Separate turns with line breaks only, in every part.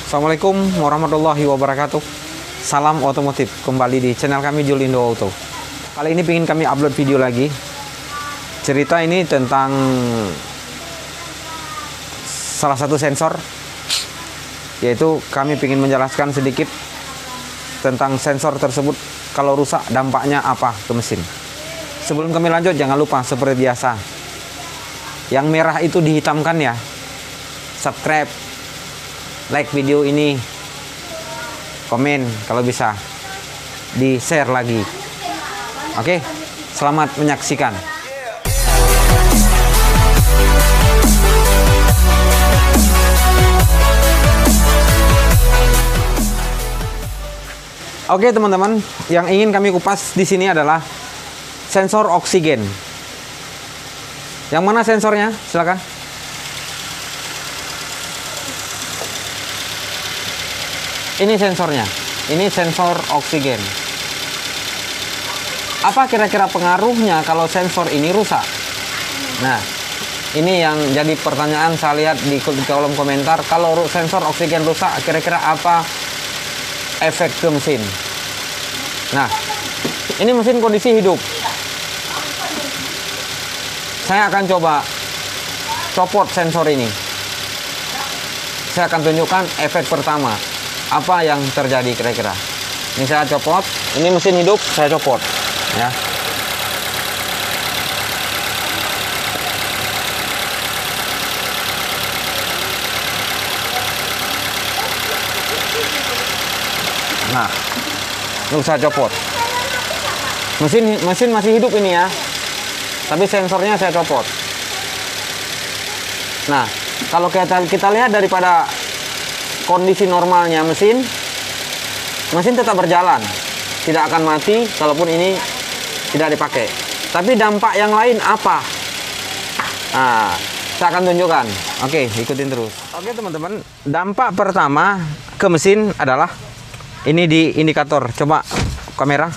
Assalamualaikum warahmatullahi wabarakatuh. Salam otomotif, kembali di channel kami Julindo Auto. Kali ini ingin kami upload video lagi. Cerita ini tentang salah satu sensor, yaitu kami ingin menjelaskan sedikit tentang sensor tersebut. Kalau rusak dampaknya apa ke mesin. Sebelum kami lanjut, jangan lupa seperti biasa, yang merah itu dihitamkan ya. Subscribe, like video ini, komen kalau bisa, di share lagi. Oke, selamat menyaksikan. Oke teman-teman, yang ingin kami kupas di sini adalah sensor oksigen. Yang mana sensornya? Silakan. Ini sensornya. Ini sensor oksigen. Apa kira-kira pengaruhnya kalau sensor ini rusak? Nah, ini yang jadi pertanyaan saya lihat di kolom komentar. Kalau sensor oksigen rusak, kira-kira apa efek ke mesin? Nah, ini mesin kondisi hidup. Saya akan coba copot sensor ini. Saya akan tunjukkan efek pertama. Apa yang terjadi kira-kira? Ini saya copot. Ini mesin hidup, saya copot. Ya. Nah, ini saya copot. Mesin masih hidup ini ya. Tapi sensornya saya copot. Nah, kalau kita lihat daripada kondisi normalnya mesin tetap berjalan, tidak akan mati kalaupun ini tidak dipakai. Tapi dampak yang lain apa? Nah, saya akan tunjukkan. Oke, ikutin terus. Oke teman-teman, dampak pertama ke mesin adalah ini di indikator. Coba kamera.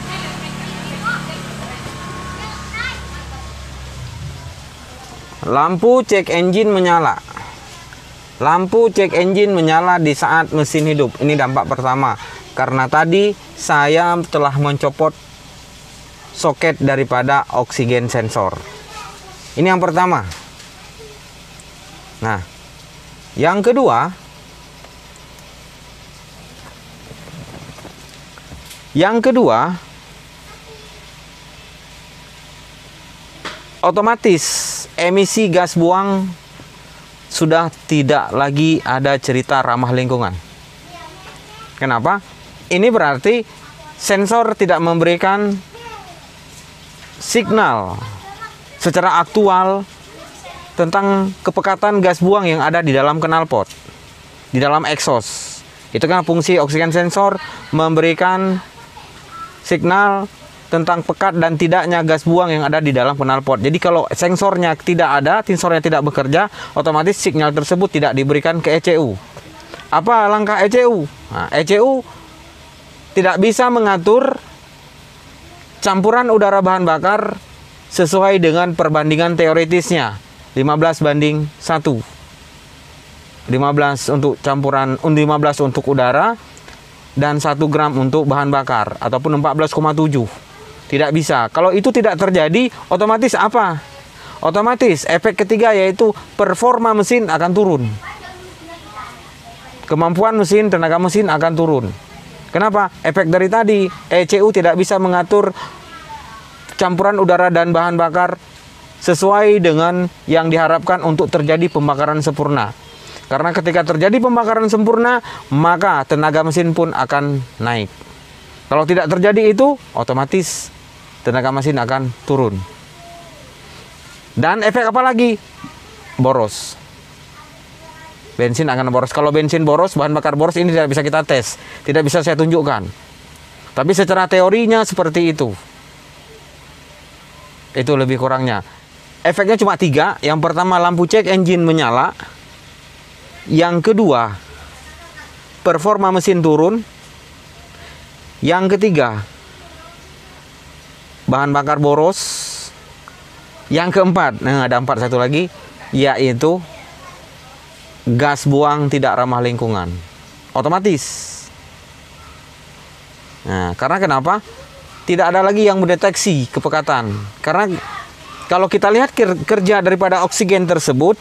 Lampu cek engine menyala. Lampu cek engine menyala di saat mesin hidup. Ini dampak pertama. Karena tadi saya telah mencopot soket daripada oksigen sensor. Ini yang pertama. Nah, yang kedua, otomatis emisi gas buang sudah tidak lagi ada cerita ramah lingkungan. Kenapa? Ini berarti sensor tidak memberikan signal secara aktual tentang kepekatan gas buang yang ada di dalam knalpot, di dalam exhaust. Itu kan fungsi oksigen sensor, memberikan signal tentang pekat dan tidaknya gas buang yang ada di dalam knalpot. Jadi kalau sensornya tidak ada, sensornya tidak bekerja, otomatis sinyal tersebut tidak diberikan ke ECU. Apa langkah ECU? Nah, ECU tidak bisa mengatur campuran udara bahan bakar sesuai dengan perbandingan teoritisnya 15:1. 15 untuk campuran, 15 untuk udara dan 1 gram untuk bahan bakar ataupun 14,7. Tidak bisa. Kalau itu tidak terjadi, otomatis apa? Otomatis efek ketiga yaitu performa mesin akan turun. Kemampuan mesin, tenaga mesin akan turun. Kenapa? Efek dari tadi, ECU tidak bisa mengatur campuran udara dan bahan bakar sesuai dengan yang diharapkan untuk terjadi pembakaran sempurna. Karena ketika terjadi pembakaran sempurna, maka tenaga mesin pun akan naik. Kalau tidak terjadi itu, otomatis tenaga mesin akan turun. Dan efek apa lagi? Boros. Bensin akan boros. Kalau bensin boros, bahan bakar boros, ini tidak bisa kita tes. Tidak bisa saya tunjukkan. Tapi secara teorinya seperti itu. Itu lebih kurangnya. Efeknya cuma 3. Yang pertama, lampu cek engine menyala. Yang kedua, performa mesin turun. Yang ketiga, bahan bakar boros. Yang keempat, nah ada 4 satu lagi, yaitu gas buang tidak ramah lingkungan. otomatis. Nah, karena kenapa? Tidak ada lagi yang mendeteksi kepekatan. Karena kalau kita lihat kerja daripada oksigen tersebut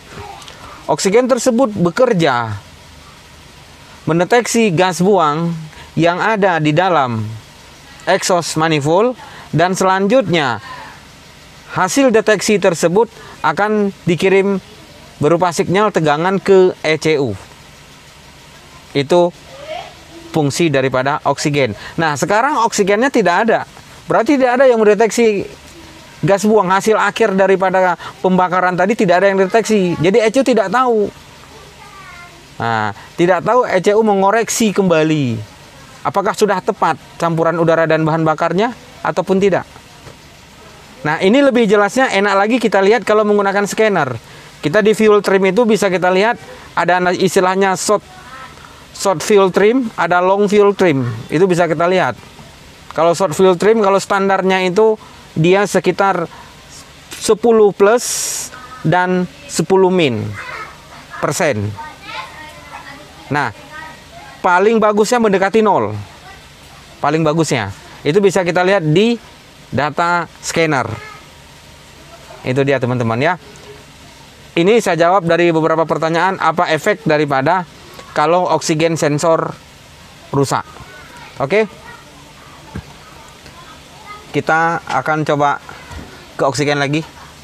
bekerja mendeteksi gas buang yang ada di dalam exhaust manifold, dan selanjutnya hasil deteksi tersebut akan dikirim berupa sinyal tegangan ke ECU. Itu fungsi daripada oksigen. Nah, sekarang oksigennya tidak ada. Berarti tidak ada yang mendeteksi gas buang hasil akhir daripada pembakaran tadi, tidak ada yang deteksi. Jadi ECU tidak tahu. Nah, tidak tahu ECU mengoreksi kembali apakah sudah tepat campuran udara dan bahan bakarnya ataupun tidak. Nah, ini lebih jelasnya enak lagi kita lihat kalau menggunakan scanner. Kita di fuel trim itu bisa kita lihat ada istilahnya short fuel trim, ada long fuel trim. Itu bisa kita lihat. Kalau short fuel trim, kalau standarnya itu dia sekitar 10 plus dan 10 min persen. Nah, paling bagusnya mendekati 0. Paling bagusnya. Itu bisa kita lihat di data scanner. Itu dia teman-teman ya. Ini saya jawab dari beberapa pertanyaan, apa efek daripada kalau oksigen sensor rusak. Oke. Kita akan coba ke oksigen lagi.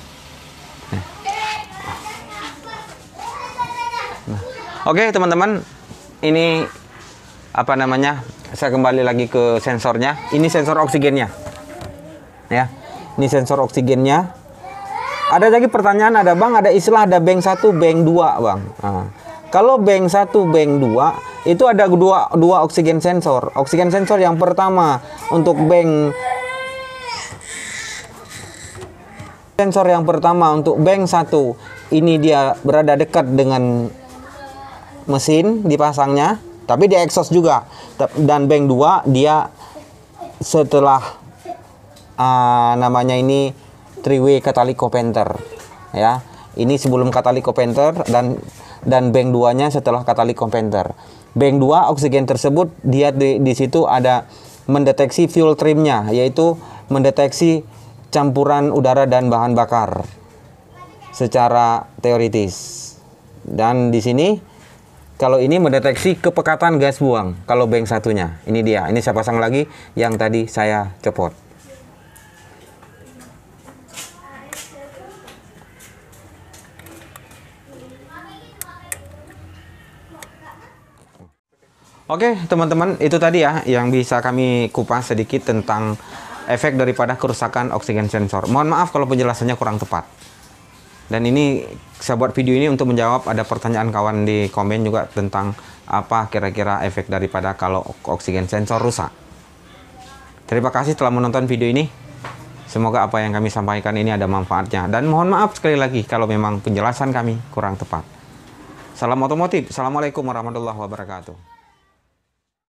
Oke, teman-teman. Ini apa namanya? Saya kembali lagi ke sensornya. Ini sensor oksigennya. Ya. Ini sensor oksigennya. Ada lagi pertanyaan, ada Bang, ada istilah ada bank 1, bank 2, Bang. Nah, kalau bank 1, bank 2 itu ada dua oksigen sensor. Oksigen sensor yang pertama untuk bank sensor yang pertama untuk bank 1 ini dia berada dekat dengan mesin dipasangnya, tapi di exhaust juga. Dan bank 2 dia setelah namanya ini three-way catalytic converter ya. Ini sebelum catalytic converter dan bank 2-nya setelah catalytic converter. Bank 2 oksigen tersebut dia di situ ada mendeteksi fuel trimnya, yaitu mendeteksi campuran udara dan bahan bakar secara teoritis. Dan di sini kalau ini mendeteksi kepekatan gas buang kalau bank satunya. Ini dia. Ini saya pasang lagi yang tadi saya copot. Oke, teman-teman, itu tadi ya yang bisa kami kupas sedikit tentang efek daripada kerusakan oksigen sensor. Mohon maaf kalau penjelasannya kurang tepat. Dan ini saya buat video ini untuk menjawab ada pertanyaan kawan di komen juga tentang apa kira-kira efek daripada kalau oksigen sensor rusak. Terima kasih telah menonton video ini. Semoga apa yang kami sampaikan ini ada manfaatnya. Dan mohon maaf sekali lagi kalau memang penjelasan kami kurang tepat. Salam otomotif. Assalamualaikum warahmatullahi wabarakatuh.